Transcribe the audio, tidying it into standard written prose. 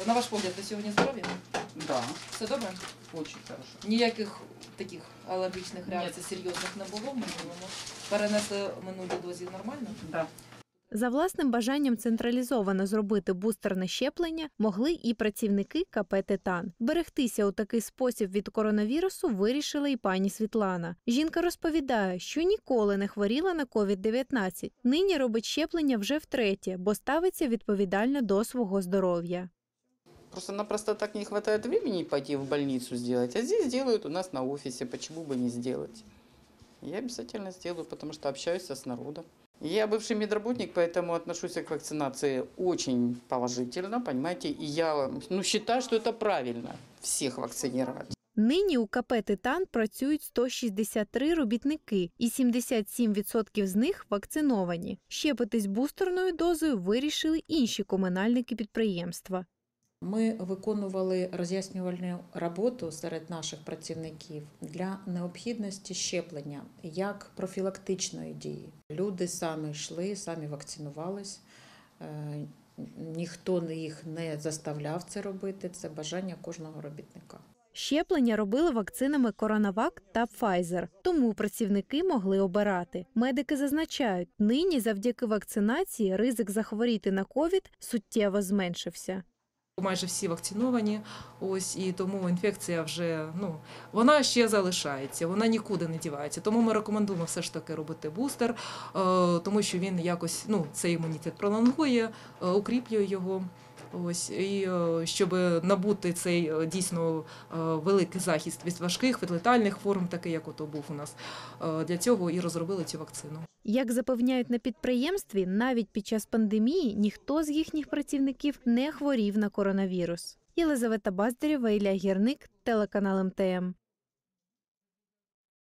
На ваш погляд, ви сьогодні здорові? Да, Все добре? очень хорошо. Ніяких таких алергічних реакцій серйозних не було в минулому? Перенесли минулі дозі нормально? Да. За власним бажанням централізовано зробити бустерне щеплення могли і працівники КП «Титан». Берегтися у такий спосіб від коронавірусу вирішила і пані Світлана. Жінка розповідає, що ніколи не хворіла на COVID-19. Нині робить щеплення вже втретє, бо ставиться відповідально до свого здоров'я. Просто-напросто так не хватает времени пойти в больницу сделать, а здесь делают у нас на офисе, почему бы не сделать. Я обязательно сделаю, потому что общаюсь с народом. Я бывший медработник, поэтому отношусь к вакцинации очень положительно, понимаете, и я считаю, что это правильно, всех вакцинировать. Нині у КП «Титан» працюють 163 робітники, і 77% з них вакциновані. Щепитись бустерною дозою вирішили інші комунальники підприємства. Ми виконували роз'яснювальну роботу серед наших працівників для необхідності щеплення як профілактичної дії. Люди самі йшли, самі вакцинувались, ніхто їх не заставляв це робити, це бажання кожного робітника. Щеплення робили вакцинами «Коронавак» та «Пфайзер», тому працівники могли обирати. Медики зазначають, нині завдяки вакцинації ризик захворіти на ковід суттєво зменшився. Майже всі вакциновані, і тому інфекція вже, вона ще залишається, вона нікуди не дівається. Тому ми рекомендуємо все ж таки робити бустер, тому що він якось, цей імунітет пролонгує, укріплює його. І щоб набути цей дійсно великий захист від важких, від летальних форм, такий, як ото був у нас, для цього і розробили цю вакцину. Як запевняють на підприємстві, навіть під час пандемії ніхто з їхніх працівників не хворів на коронавірус. Єлизавета Баздарєва, Ілля Гірник, телеканал МТМ.